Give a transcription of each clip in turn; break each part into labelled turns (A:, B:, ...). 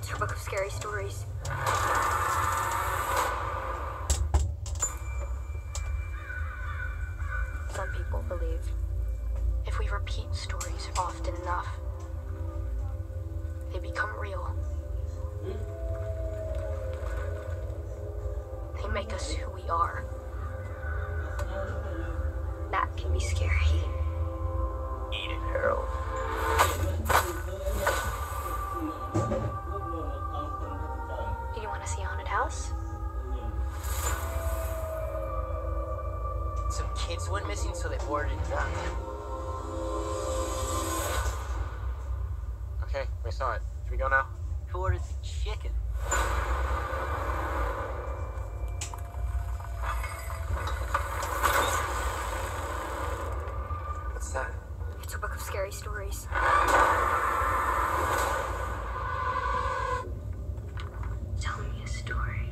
A: It's her book of scary stories. Some people believe if we repeat stories often enough, they become real. They make us who we are. That can be scary.
B: Eat it, Harold.
A: Do you want to see a haunted house?
B: Some kids went missing, so they boarded and drowned.
C: Okay, we saw it. Should we go now?
B: Who ordered the chicken?
C: What's that?
A: It's her book of scary stories. Tell me a story.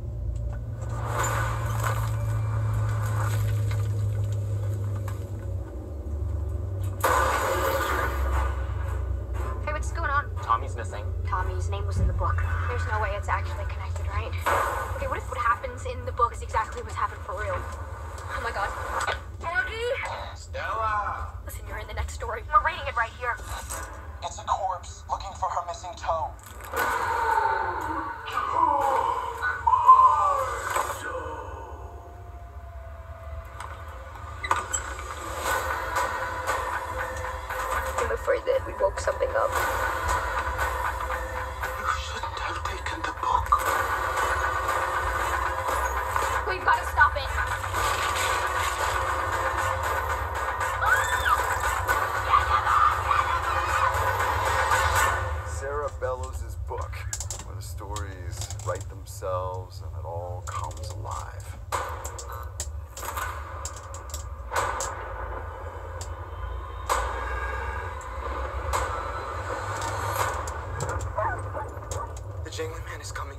A: Hey, what's going on?
C: Tommy's missing.
A: Tommy's name was in the book. There's no way it's actually connected, right? Okay, what if what happens in the book is exactly what's happened for real? Oh my god. Maggie!
C: Stella!
A: Listen, you're in the next story. We're reading it right here.
D: It's a corpse looking for her missing toe.
A: I'm afraid that we woke something up.
D: You shouldn't have taken the book.
A: We've got to stop it.
E: Sarah Bellows' book, where the stories write themselves and it all comes alive.
D: The jangling man is coming